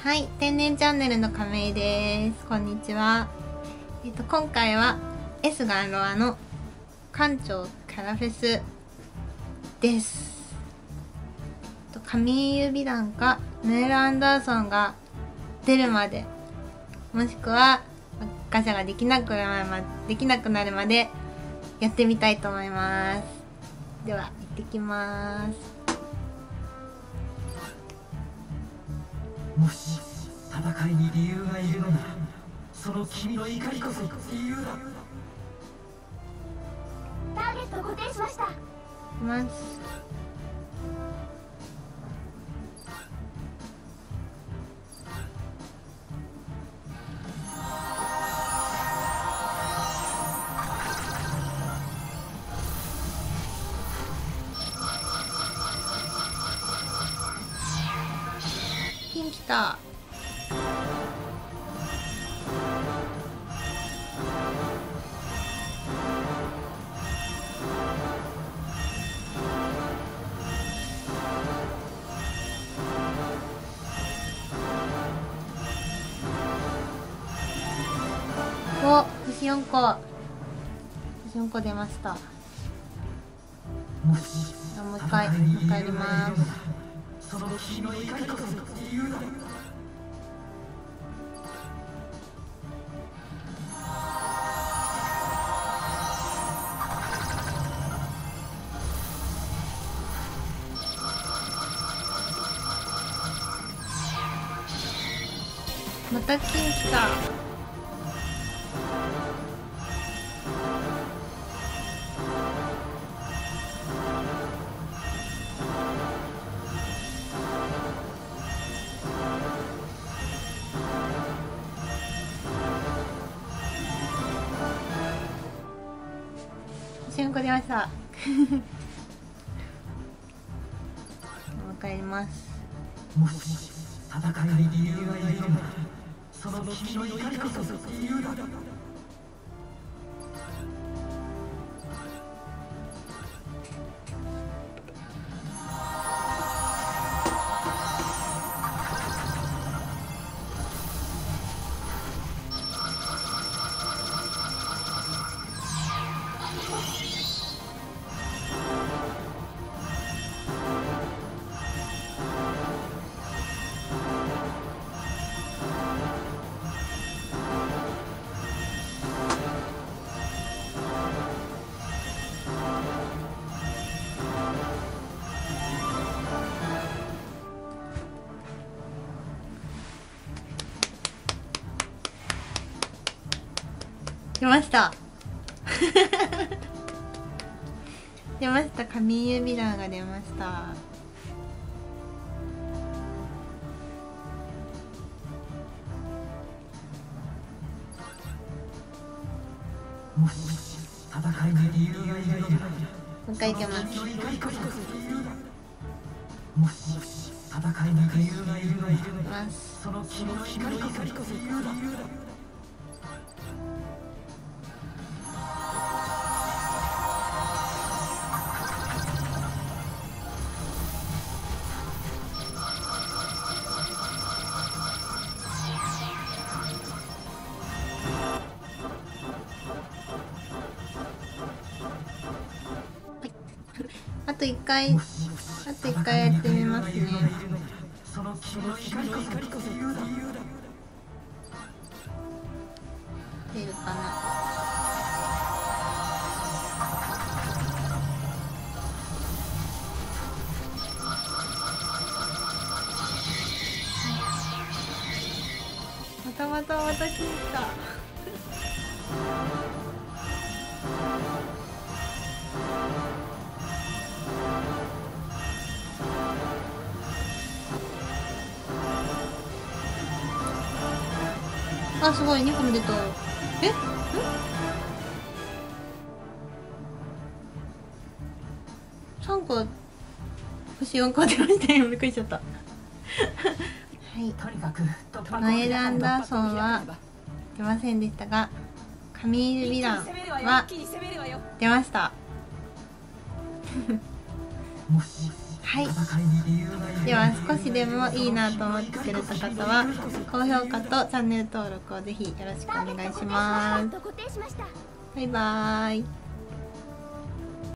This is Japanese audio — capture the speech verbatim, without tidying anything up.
はい、天然チャンネルの亀井です。こんにちは。えっと今回はエスガンロアの館長キャラフェスです。と神井指団かノエル・アンダーソンが出るまで、もしくはガチャができなくなるまで、できなくなるまでやってみたいと思います。では行ってきます。 もし戦いに理由がいるのなら、その君の怒りこそ理由だ。 ターゲット固定しました。 います。ピン来た。お、星よんこ。星よんこ出ました。 もしもう一回帰ります。 その君の怒りこそ理由だ。 また金来た。星よんこ出ました。もう帰ります。 もし戦いに理由がいるのなら、その君の怒りこそ理由だ。 出ました出ました。神指弾が出ました。 もし戦いに理由がいるのなら、 もう一回いけます。 もし戦いに理由がいるのなら、 いきます。 その君の怒りこそ理由だ。 あと一回、あと一回やってみますね。 その君の怒りこそ理由だ。 出るかな。またまたまた来た。あ、すごいにこも出た。え？ん？さんこ星よんこ出ましたよ。びっくりしちゃった。はい。ノエル・アンダーソンは出ませんでしたが、神井指弾は出ました。 もしはい、 戦いに理由がいるでは少しでもいいなと思ってくれた方は高評価とチャンネル登録をぜひよろしくお願いします。 固定しました。 バイバーイ。